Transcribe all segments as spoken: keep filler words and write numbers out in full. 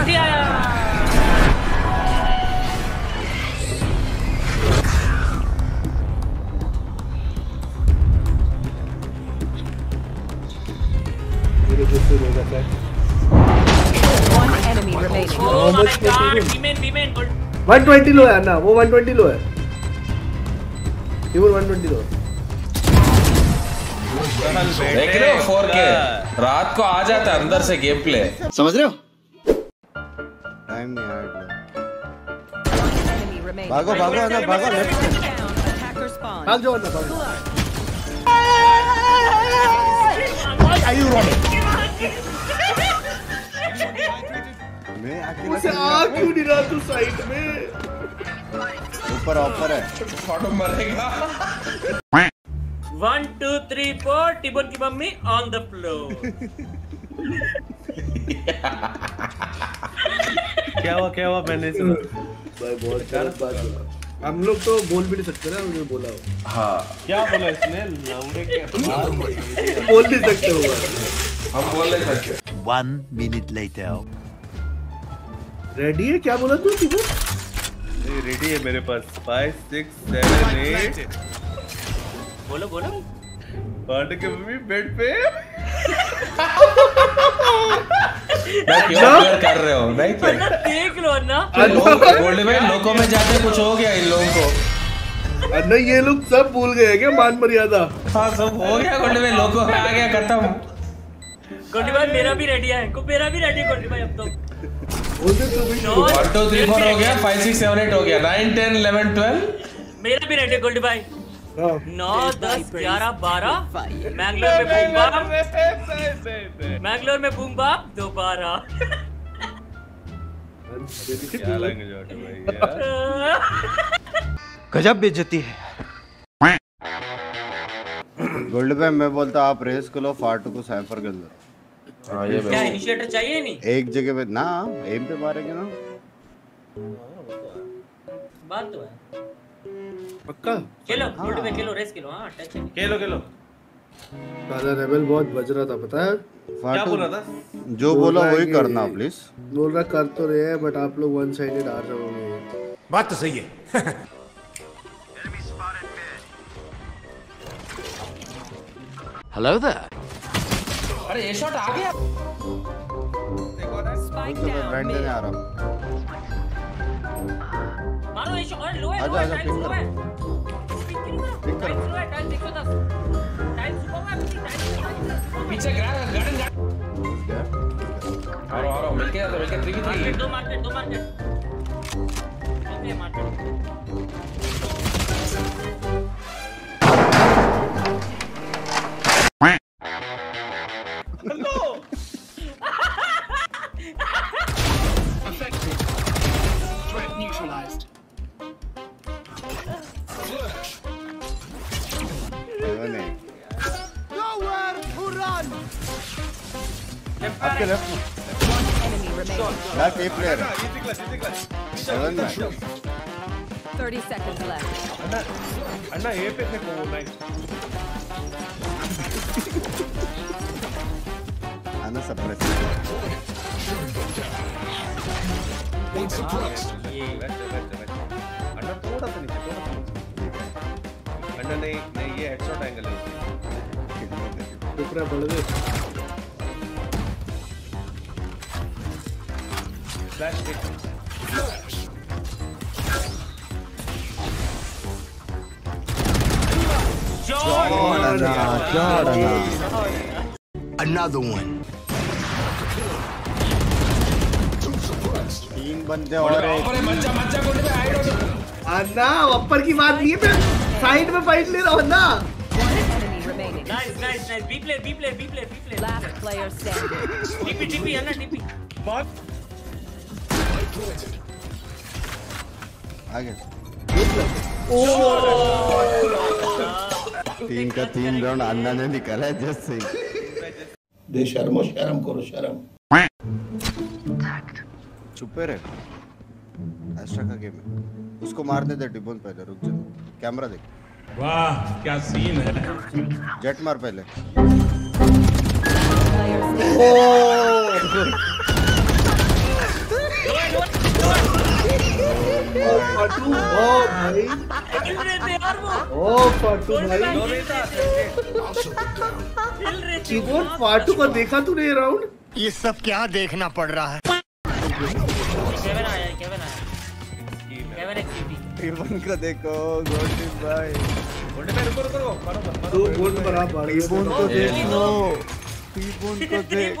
बढ़िया। One enemy remaining. Oh my God, women, women, good. one twenty लो है ना, वो one twenty लो है। ये वो one twenty लो है। देख रहे हो फोर के रात को आ जाता है अंदर से गेम प्ले, समझ रहे हो? टाइम नहीं आया। भागो भागो अंदर भागो लेफ्ट से। भाग जाओ अंदर भागो। Are you running? मैं उसे आ क्यों नहीं रहा तू साइड में? ऊपर ऑफर है। फाटो मरेगा। One, two, three, four. टिबन की मम्मी on the floor. क्या हुआ क्या हुआ मैंने सुना। भाई बहुत गलत बात बोला। हम लोग तो बोल भी नहीं सकते ना, उन्होंने बोला हो। हाँ क्या बोला इसने? लौंडे के बोल नहीं सकते हो। हम बोल नहीं सकते। One minute later. रेडी है? क्या बोला तू टिबन? रेडी है मेरे पास। Five six seven eight. बोलो बोलो। पार्टी के मम्मी बेड पे। मैं क्यों प्यार कर रहे हो? नहीं क्या? देख लो ना। गोल्ड में लोगों में जाके कुछ हो गया इन लोगों को। अन्ना ये लोग सब भूल गए क्या मान मर्यादा? हाँ सब हो गया गोल्ड में, लोगों में आ गया खत्म। गोल्डी भाई मेरा भी रेडी है, को मेरा भी रेडी है गोल्डी भाई अब तो। वन टू थ्री फोर हो गया, फाइव सिक्स सेवन एट हो गया, नाइन टेन इलेवन ट्वेल्व। मेरा भी रेडी है गोल्डी भाई। नौ दस ग्यारह बारह। मैंगलोर में बूम बाप, मैंगलोर में बूम बाप दोबारा। क्या लैंग्वेज है भाई यार। गजब बेइज्जती है। गोल्ड पे मैं बोलता आप रेस को लो, फाटू को साइफर कर लो। हाँ ये क्या इनिशिएटर चाहिए नहीं? एक जगह पे ना एम पे मारेंगे ना। बात तो है। पक्का? खेलो गोल्डी भाई खेलो, रेस खेलो। हाँ टच है। खेलो खेलो। साला रेबल बहुत बज रहा था पता है? क्या बोल रहा था? जो बोला वही करना प्लीज। बोल रहा कर तो रहे हैं बट आप लोग वन साइडेड आ रहे होंगे। बात तो सही है। Hello there. अरे ये शॉट आ गया। Spike ब्रांड down नहीं mid. आ रहा। मारो ये शॉट। लो है आजा, लो है आजा, टाइम पिक स्लो कर। है। टाइम स्लो है, टाइम एक सौ दस। टाइम सुपर है अपनी टाइम। पीछे गार्डन गार्डन गार्डन। आ रहा आ रहा मिलके आ मिलके थ्री की थ्री। मार्केट दो मार्केट दो market. Okay market. Neutralized. Nowhere to run. आपके लेफ्ट में One enemy remaining. Last A player है। Easy class easy class. Seven में Thirty seconds left. अन्ना अन्ना ए पे थे को नाइस। आना सप्रेस। ये वैसे वैसे वैसे। अन्ना थोड़ा सा नीचे थोड़ा सा नीचे। अन्ना नहीं नहीं ये हेडशॉट एंगल है उसका। ऊपर बढ़ गए। Flash hit. Another one. तीन बंदे और एक अरे मच्चा मच्चा गोल्ड में हाइड हो। अन्ना अपर की बात नहीं है, मैं साइड में फाइट ले रहा हूँ ना। One enemy remaining. Nice nice nice. B play B play B play B play. Last player standing. TP TP है ना टीपी। आगे तीन का तीन राउंड अन्ना ने निकाला है जस्ट सही। दे शर्मो शर्म करो शर्म। चुपे रहे। एस्ट्रा का गेम है, उसको मारने दे टिबोन पहले। रुक जा, कैमरा देख। वाह क्या सीन है। जेट मार पहले। Player standing. फाटू ओ भाई हिल रहे थे यार वो। ओ फाटू भाई दो नहीं था हिल रहे थे। कीबोर्ड फाटू को देखा तूने ये राउंड? ये सब क्या देखना पड़ रहा है? केविन आया केविन आया केविन एक सीटी। टिबन को देखो गोल्डन भाई। गोल्डन भाई रुको रुको रुको मारो मत मारो। दो गोल्ड बना पा रही है। टिबन को देखो टिबन को देख।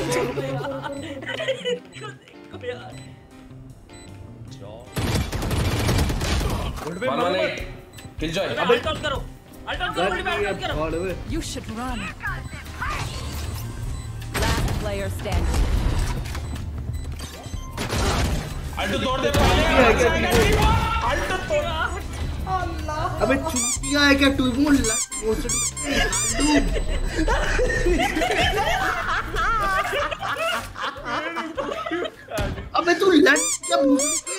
गोल्डन भाई वन मारो वन मत। At Killjoy. Ult out करो अल्ट आउट करो गोल्डी भाई अल्ट करो। गॉड वे You should run. Last player standing. अल्टो तोड़ दे अल्टो तोड़। अबे चुतिया है क्या तू? बोल बोल से अबे तू लट क्या बोल?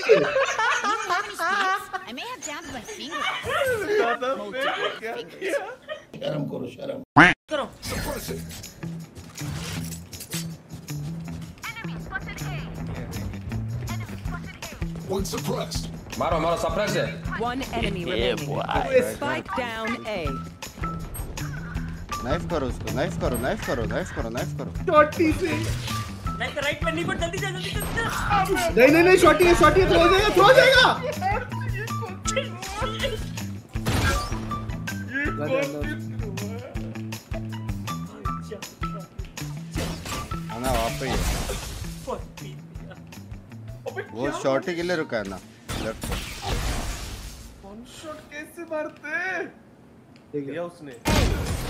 I may have jammed my finger. ज्यादा फेक क्या किया? शर्म करो शर्म करो। मारो मारो सप्रेस है। One enemy remaining. Spike down A. Knife करो उसको नाइफ करो नाइफ करो नाइफ करो नाइफ करो। शॉटी से नहीं तो राइट में नहीं पर जल्दी जा जल्दी जा। नहीं नहीं नहीं शॉटी है शॉटी है थ्रो हो जाएगा थ्रो हो जाएगा। आना वहाँ पे ही है। वो शॉटी के लिए रुका है ना लेफ्ट पे। वन शॉट कैसे मारते? ठीक है दिया उसने।